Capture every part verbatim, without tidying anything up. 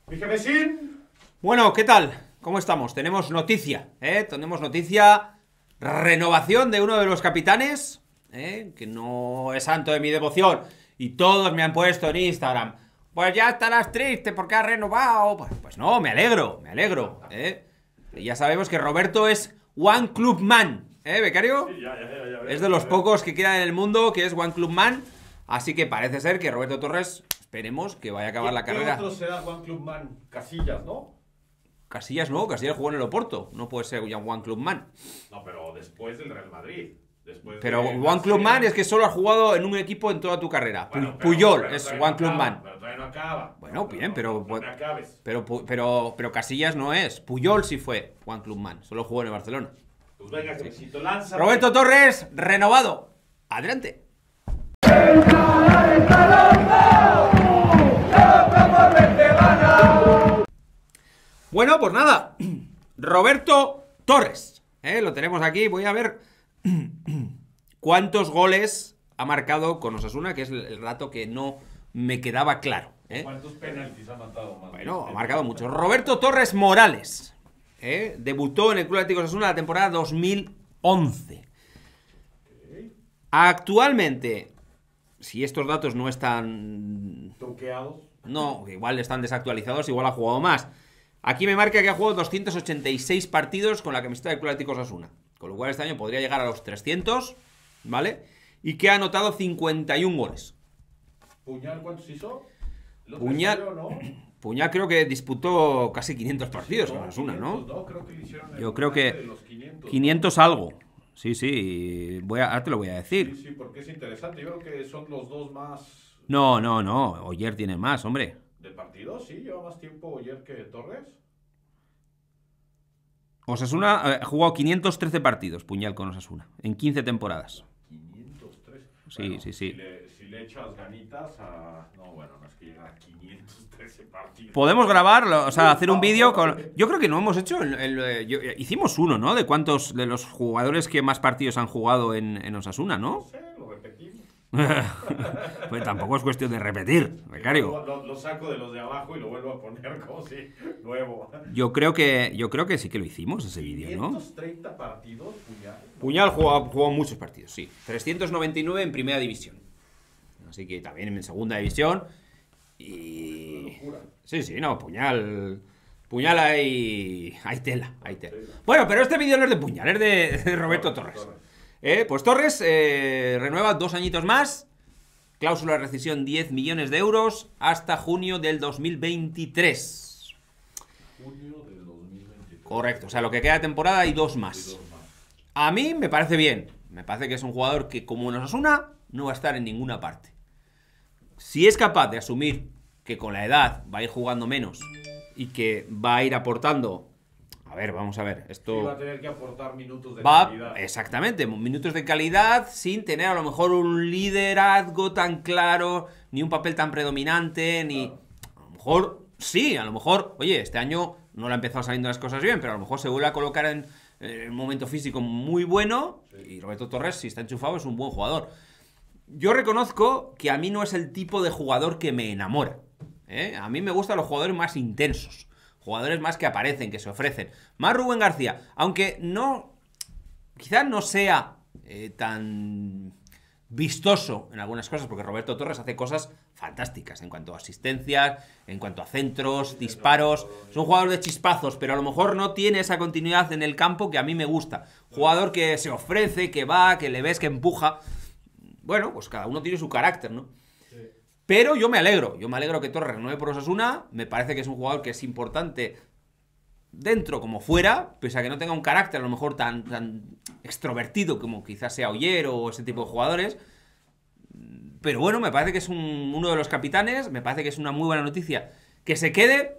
Bueno, ¿qué tal? ¿Cómo estamos? Tenemos noticia, ¿eh? Tenemos noticia, renovación de uno de los capitanes, ¿eh? Que no es santo de mi devoción. Y todos me han puesto en Instagram, pues ya estarás triste porque has renovado. Pues, pues no, me alegro, me alegro, ¿eh? Y ya sabemos que Roberto es One Club Man, ¿eh, becario? Sí, ya, ya, ya, ya, es de los pocos que quedan en el mundo que es One Club Man. Así que parece ser que Roberto Torres, esperemos que vaya a acabar la carrera. ¿Qué otro será One Club Man? Casillas, ¿no? Casillas no, Casillas jugó en el Oporto. No puede ser ya One Club Man. No, pero después del Real Madrid. Después Pero de One Club Man es que solo has jugado en un equipo en toda tu carrera. Bueno, pero, Puyol pero es todavía One no Club acaba, Man. Pero todavía no acaba. Bueno, no, bien, no, pero, no, no me acabes. pero, pero, pero Casillas no es. Puyol sí fue One Club Man. Solo jugó en el Barcelona. Pues venga, que besito, lanza. Roberto Torres, renovado. Adelante. Bueno, pues nada. Roberto Torres, ¿eh? Lo tenemos aquí. Voy a ver cuántos goles ha marcado con Osasuna, que es el rato que no me quedaba claro, ¿eh? ¿Cuántos penaltis ha matado más? Bueno, ha marcado mucho. Roberto Torres Morales, ¿eh? Debutó en el Club Atlético Osasuna la temporada dos mil once. Okay. Actualmente, si estos datos no están... ¿Toqueados? No, igual están desactualizados, igual ha jugado más. Aquí me marca que ha jugado doscientos ochenta y seis partidos con la camiseta del Club Atlético Osasuna. Con lo cual este año podría llegar a los trescientos, ¿vale? Y que ha anotado cincuenta y un goles. ¿Puñal cuántos hizo? Puñal, salió, ¿no? Puñal creo que disputó casi quinientos partidos Sí, con Osasuna, ¿no? no creo que le hicieron el Yo creo que de los quinientos, quinientos ¿no? algo. Sí, sí, voy a, ahora te lo voy a decir. Sí, sí, porque es interesante. Yo creo que son los dos más... No, no, no. Oyer tiene más, hombre. ¿De partido? Sí, lleva más tiempo Oyer que Torres. Osasuna eh, ha jugado quinientos trece partidos, Puñal con Osasuna, en quince temporadas. quinientos tres. Sí, Bueno, sí, sí. Si le, si le echas ganitas a... No, bueno, no es que llega a quinientos trece partidos. Podemos grabarlo, o sea, hacer un vídeo con... Yo creo que no hemos hecho... El, el, el, yo, hicimos uno, ¿no? De cuántos de los jugadores que más partidos han jugado en, en Osasuna, ¿no? No sé, lo repetimos. Pues tampoco es cuestión de repetir, becario. Lo, lo, lo saco de los de abajo y lo vuelvo a poner como si nuevo. Yo creo que yo creo que sí que lo hicimos ese vídeo, ¿no? quinientos treinta partidos, Puñal. Puñal jugó, jugó muchos partidos, sí. trescientos noventa y nueve en primera división. Así que también en segunda división. Y... Sí, sí, no, Puñal... Puñal hay... hay tela, hay tela. Bueno, pero este vídeo no es de Puñal, es de, de Roberto Torres. Eh, pues Torres eh, renueva dos añitos más. Cláusula de rescisión diez millones de euros hasta junio del dos mil veintitrés. Junio del dos mil veintitrés. Correcto, o sea, lo que queda de temporada y dos más. A mí me parece bien. Me parece que es un jugador que, como en Osasuna, no va a estar en ninguna parte. Si es capaz de asumir que con la edad va a ir jugando menos y que va a ir aportando... A ver, vamos a ver, esto... Sí, va a tener que aportar minutos de va, calidad. exactamente, minutos de calidad sin tener a lo mejor un liderazgo tan claro, ni un papel tan predominante, ni... Claro. A lo mejor, sí, a lo mejor, oye, este año no le han empezado saliendo las cosas bien, pero a lo mejor se vuelve a colocar en, en un momento físico muy bueno, sí. Y Roberto Torres, si está enchufado, es un buen jugador. Yo reconozco que a mí no es el tipo de jugador que me enamora, ¿eh? A mí me gustan los jugadores más intensos. Jugadores más que aparecen, que se ofrecen. Más Rubén García. Aunque no... Quizás no sea eh, tan vistoso en algunas cosas, porque Roberto Torres hace cosas fantásticas en cuanto a asistencias, en cuanto a centros, disparos. Es un jugador de chispazos, pero a lo mejor no tiene esa continuidad en el campo que a mí me gusta. Jugador que se ofrece, que va, que le ves, que empuja. Bueno, pues cada uno tiene su carácter, ¿no? Pero yo me alegro, yo me alegro que Torres renueve por Osasuna. Me parece que es un jugador que es importante dentro como fuera, pese a que no tenga un carácter a lo mejor tan, tan extrovertido como quizás sea Oyer o ese tipo de jugadores. Pero bueno, me parece que es un, uno de los capitanes, me parece que es una muy buena noticia que se quede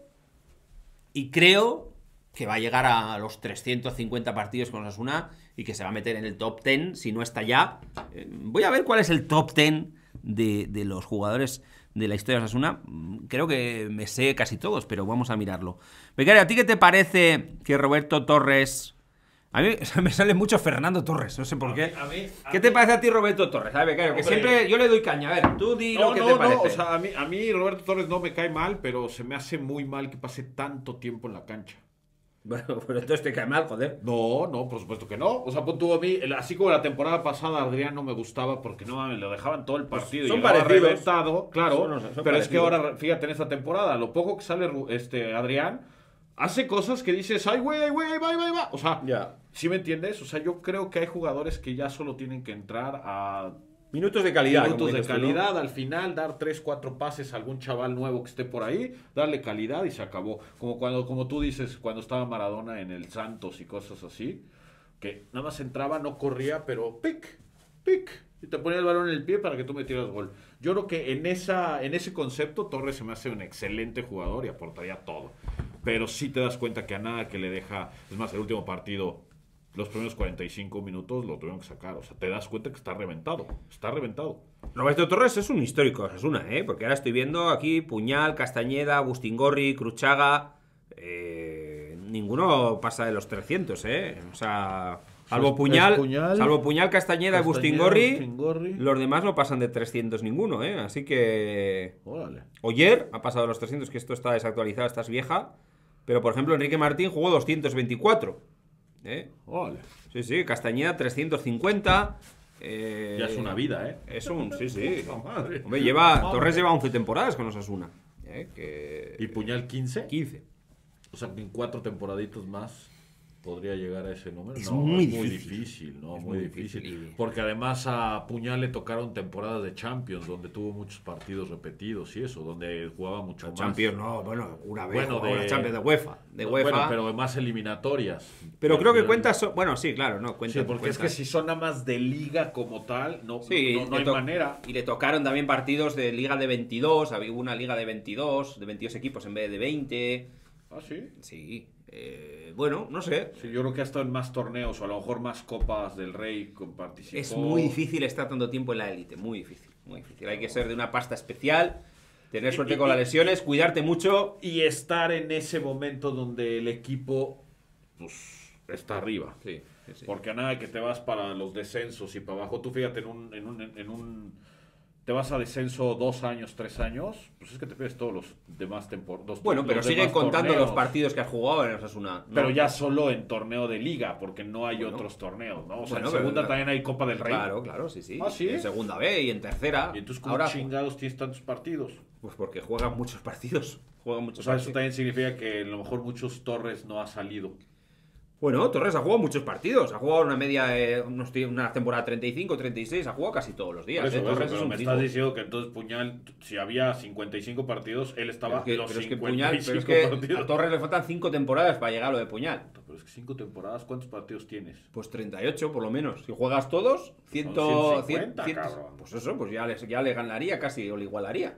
y creo que va a llegar a los trescientos cincuenta partidos con Osasuna y que se va a meter en el top diez, si no está ya. Eh, voy a ver cuál es el top diez de, de los jugadores de la historia de Osasuna. Creo que me sé casi todos, pero vamos a mirarlo. Becario, ¿a ti qué te parece que Roberto Torres A mí me sale mucho Fernando Torres, no sé por qué. A mí, a ¿Qué mí... te parece a ti Roberto Torres? A ver, claro, que Hombre. siempre yo le doy caña. A ver, tú di No, lo que no, te parece. no, o sea, a mí, a mí Roberto Torres no me cae mal, pero se me hace muy mal que pase tanto tiempo en la cancha. Bueno, pero entonces te cae mal, joder. No, no, por supuesto que no. O sea, pues tú a mí, el- así como la temporada pasada Adrián no me gustaba porque no mames, lo dejaban todo el partido. son y llegaba parecidos. reventado, claro. Son- son pero es que parecidos. ahora, fíjate, en esta temporada, lo poco que sale Ru- este Adrián, hace cosas que dices, ay, güey, ay, güey, ahí va, ahí va, ahí va. O sea, Ya. ¿sí me entiendes? O sea, yo creo que hay jugadores que ya solo tienen que entrar a Minutos de calidad. minutos como de dices tú, ¿no? calidad, al final dar tres, cuatro pases a algún chaval nuevo que esté por ahí, darle calidad y se acabó. Como cuando, como tú dices, cuando estaba Maradona en el Santos y cosas así, que nada más entraba, no corría, pero pic, pic, y te ponía el balón en el pie para que tú metieras gol. Yo creo que en esa, en ese concepto Torres se me hace un excelente jugador y aportaría todo. Pero sí te das cuenta que a nada que le deja, es más, el último partido, los primeros cuarenta y cinco minutos lo tuvieron que sacar. O sea, te das cuenta que está reventado. Está reventado. Roberto Torres es un histórico de Osasuna, ¿eh? Porque ahora estoy viendo aquí Puñal, Castañeda, Bustingorri, Cruchaga. Eh, ninguno pasa de los trescientos, ¿eh? O sea, salvo Es- Puñal, es Puñal, salvo Puñal, Castañeda, y Castañeda, Bustingorri, Bustingorri. los demás no pasan de trescientos ninguno, ¿eh? Así que... Órale. Oyer ha pasado de los trescientos, que esto está desactualizado, esta es vieja. Pero, por ejemplo, Enrique Martín jugó doscientos veinticuatro. ¿Eh? Órale. Sí, sí, Castañeda trescientos cincuenta. Eh, Ya es una vida, ¿eh? Es un, sí, sí. Puta madre. Hombre, lleva, Madre. Torres lleva once temporadas con Osasuna. ¿Eh? Que... ¿Y Puñal quince? quince. O sea, que en cuatro temporaditos más podría llegar a ese número. Es No, muy es muy difícil. difícil, ¿no? Es muy, muy difícil. difícil. Porque además a Puñal le tocaron temporadas de Champions, donde tuvo muchos partidos repetidos y eso, donde jugaba mucho más. Champions, no, bueno, una vez. Bueno, Bueno, de- de Champions de UEFA. De No, UEFA. Bueno, pero más eliminatorias. Pero creo que Al cuenta. final- so- Bueno, sí, claro, no, cuenta. Sí, porque es cuenta. que si son nada más de liga como tal, no, Sí, no, no le hay to- manera. Y le tocaron también partidos de liga de veintidós. Había una liga de veintidós, de veintidós equipos en vez de veinte. Ah, sí. Sí. eh, bueno, no sé. Sí, yo creo que ha estado en más torneos o a lo mejor más copas del Rey con participó. Es muy difícil estar tanto tiempo en la élite. Muy difícil. Muy difícil. Hay que ser de una pasta especial. Tener Y- suerte y- con las y- lesiones. Cuidarte mucho. Y estar en ese momento donde el equipo pues está arriba. Sí, sí, sí. Porque a nada que te vas para los descensos y para abajo, tú fíjate en un, en un, en un te vas a descenso dos años, tres años, pues es que te pierdes todos los demás temporadas. Bueno, pero siguen contando los partidos que has jugado en Osasuna. ¿no? Pero ya solo en torneo de liga, porque no hay Bueno. otros torneos, ¿no? O sea, Bueno, en pero- segunda también hay Copa del Rey. Claro, claro, sí, sí. ¿Ah, sí? En segunda B y en tercera. Y entonces, ¿cómo Ahora, chingados tienes tantos partidos? pues porque juegan muchos partidos. Juegan O muchos sea, eso partidos. también significa que a lo mejor muchos Torres no ha salido. Bueno, Torres ha jugado muchos partidos. Ha jugado una media, eh, unos tí- una temporada treinta y cinco, treinta y seis. Ha jugado casi todos los días. Por eso, eh. por eso, Torres pero es un me tipo. estás diciendo que entonces Puñal, si había cincuenta y cinco partidos, él estaba Pero es que, los pero es que cincuenta Puñal, y pero cinco es que partidos. a Torres le faltan cinco temporadas para llegar a lo de Puñal. Pero es que cinco temporadas, ¿cuántos partidos tienes? Pues treinta y ocho por lo menos. Si juegas todos, cien, ciento cien, cincuenta, cien- cabrón. pues eso, pues ya le, ya le ganaría casi o le igualaría.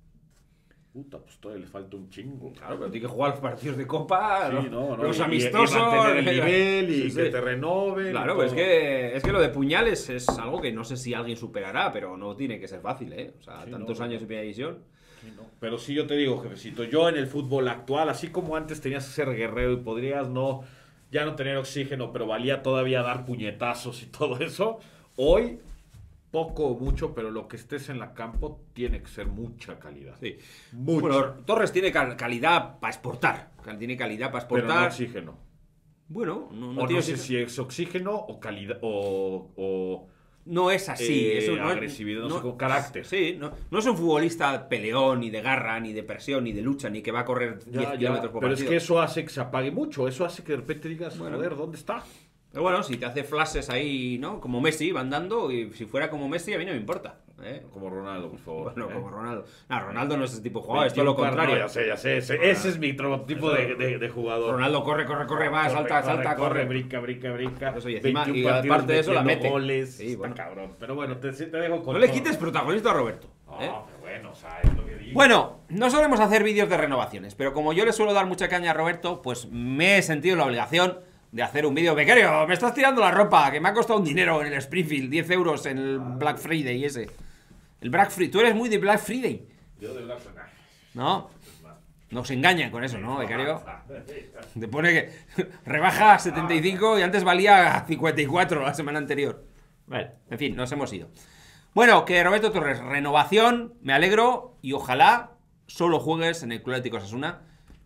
Puta, pues todavía le falta un chingo. Claro, pero tiene que jugar los partidos de Copa, Sí, los, no, no, los y- y- amistosos. y mantener el nivel y Sí, que sí. te renoven. Claro, y pero es todo. que, es que lo de Puñales es algo que no sé si alguien superará, pero no tiene que ser fácil, ¿eh? O sea, Sí, tantos no, años no. en primera división. Sí, no. Pero sí, yo te digo, jefecito, yo en el fútbol actual, así como antes tenías que ser guerrero y podrías no, ya no tener oxígeno, pero valía todavía dar puñetazos y todo eso, hoy, poco o mucho, pero lo que estés en la campo tiene que ser mucha calidad. Sí. Mucha. Bueno, Torres tiene cal- calidad para exportar. Tiene calidad para pero no exportar. oxígeno. Bueno, no, no o no tiene sé oxígeno. si es oxígeno o calidad, o... o No es así. Eh, eso no es- agresividad, no sé, con carácter. Sí, no, no es un futbolista peleón, ni de garra, ni de presión, ni de lucha, ni que va a correr diez ya, ya, kilómetros por pero es partido. que eso hace que se apague mucho, eso hace que de repente digas, Bueno. joder, ¿dónde está? Pero bueno, si te hace flashes ahí, ¿no? Como Messi, van dando, y si fuera como Messi, a mí no me importa. ¿eh? Como Ronaldo, por favor. Bueno, ¿eh? como Ronaldo. No, Ronaldo no es ese tipo de jugador, es todo lo veintiún contrario. No, ya sé, ya sé. Ese, ese es mi tro- tipo de, de, de jugador. Ronaldo corre, corre, corre, va, Corre, salta, corre, salta, corre, corre. brinca, brinca, brinca. Eso, y encima- veintiún y partidos aparte de eso, la metiendo mete. goles. Sí, Está bueno. cabrón. Pero bueno, te, te dejo con No le todo. quites protagonista a Roberto. No, ¿eh? pero bueno, o sea, es lo que digo. Bueno, no solemos hacer vídeos de renovaciones, pero como yo le suelo dar mucha caña a Roberto, pues me he sentido la obligación de hacer un vídeo. Becario, me estás tirando la ropa, que me ha costado un dinero en el Springfield, diez euros en el Black Friday ese. El Black Friday, tú eres muy de Black Friday, Yo de Black Friday. ¿no? Nos engañan con eso, ¿no, becario? Te pone que rebaja a setenta y cinco y antes valía cincuenta y cuatro la semana anterior. Vale, en fin, nos hemos ido. Bueno, que Roberto Torres, renovación, me alegro y ojalá solo juegues en el Club Atlético Osasuna.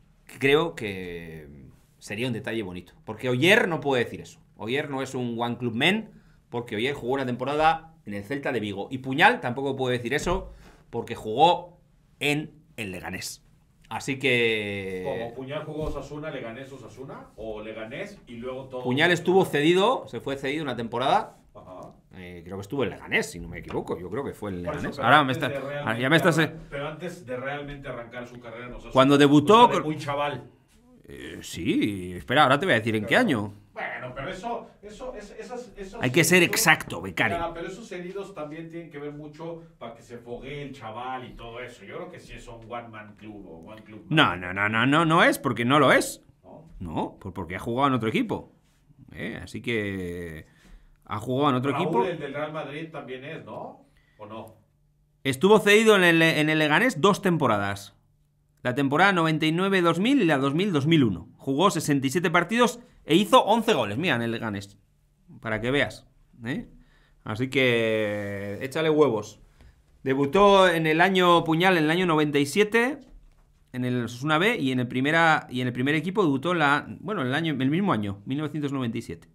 Creo que sería un detalle bonito. Porque Oyer no puede decir eso. Oyer no es un One Club Man, porque Oyer jugó una temporada en el Celta de Vigo. Y Puñal tampoco puede decir eso, porque jugó en el Leganés. Así que... ¿Como Puñal jugó Osasuna, Leganés, Osasuna? ¿O Leganés y luego todo? Puñal estuvo cedido, se fue cedido una temporada. Ajá. Eh, creo que estuvo en Leganés, si no me equivoco. Yo creo que fue en Por Leganés. eso, pero Ahora me antes está, de ahora ya me estás... realmente arran- Pero antes de realmente arrancar su carrera en Osasuna. Cuando debutó o sea, de con- muy chaval. Eh, sí, espera, ahora te voy a decir en qué año. Bueno, pero eso, eso, es- esas, esos Hay que ser heridos- exacto, becario. Ya, pero esos heridos también tienen que ver mucho para que se foguee el chaval y todo eso. Yo creo que sí es un one man club o one club. No, no, no, no, no, no es, porque no lo es. ¿No? No, pues porque ha jugado en otro equipo. Eh, así que ha jugado en otro Raúl, equipo. el del Real Madrid también es, ¿no? ¿O no? Estuvo cedido en el, en el Leganés dos temporadas. La temporada noventa y nueve dos mil y la dos mil dos mil uno. Jugó sesenta y siete partidos e hizo once goles, mira, en el Leganés. Para que veas. ¿eh? Así que échale huevos. Debutó en el año Puñal, en el año noventa y siete, en el Osasuna B, y en el, primera, y en el primer equipo debutó en la, bueno, en el, año, el mismo año, mil novecientos noventa y siete.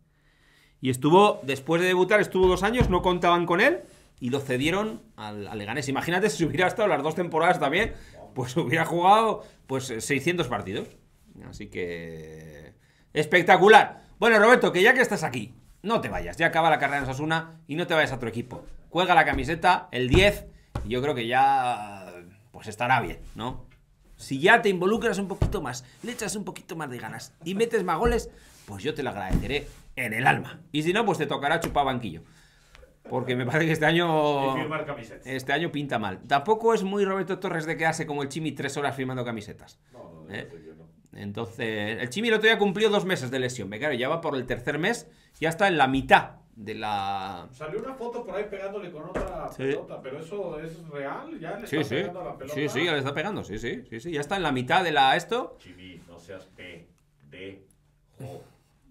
Y estuvo, después de debutar, estuvo dos años, no contaban con él, y lo cedieron al, al Leganés. Imagínate si hubiera estado las dos temporadas también, pues hubiera jugado pues seiscientos partidos. Así que... espectacular. Bueno, Roberto, que ya que estás aquí, no te vayas. Ya acaba la carrera en Osasuna y no te vayas a otro equipo. Cuelga la camiseta, el diez, y yo creo que ya pues estará bien, ¿no? Si ya te involucras un poquito más, le echas un poquito más de ganas y metes más goles, pues yo te lo agradeceré en el alma. Y si no, pues te tocará chupar banquillo. Porque me parece que este año... Y firmar camisetas. Este año pinta mal. Tampoco es muy Roberto Torres de quedarse como el Chimi tres horas firmando camisetas. No, no, ¿Eh? yo sé que no. Entonces, el Chimi el otro día cumplió dos meses de lesión. Claro, ya va por el tercer mes, ya está en la mitad de la... Salió una foto por ahí pegándole con otra Sí. pelota, pero eso es real, ya le Sí, está sí. pegando a la pelota. Sí, sí, ya le está pegando. Sí, sí, sí, sí. Ya está en la mitad de la esto. Chivi, no seas P, D, O.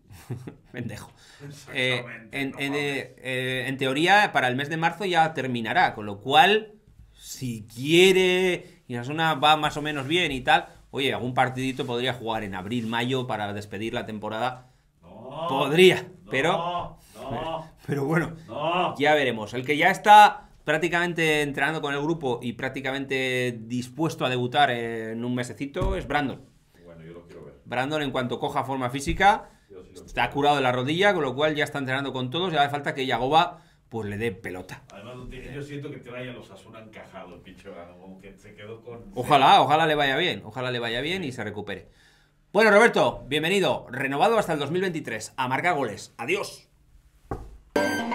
Pendejo. Eh, Exactamente, en, no en, mames. eh, eh, en teoría, para el mes de marzo ya terminará. Con lo cual, si quiere y Osasuna va más o menos bien y tal, oye, algún partidito podría jugar en abril, mayo para despedir la temporada. No, Podría, no, pero... No, Pero bueno, no. ya veremos. El que ya está prácticamente entrenando con el grupo y prácticamente dispuesto a debutar en un mesecito es Brandon. Bueno, yo lo quiero ver. Brandon, en cuanto coja forma física, Yo sí lo está quiero curado de la rodilla, con lo cual ya está entrenando con todos y hace falta que Yagoba pues le dé pelota. ver. Además, no tiene- yo siento que trae a los Asuna encajado el pinche Brandon, como que se quedó con... Ojalá, ojalá le vaya bien, ojalá le vaya bien y se recupere. Bueno, Roberto, bienvenido, renovado hasta el dos mil veintitrés, a marcar goles. Adiós.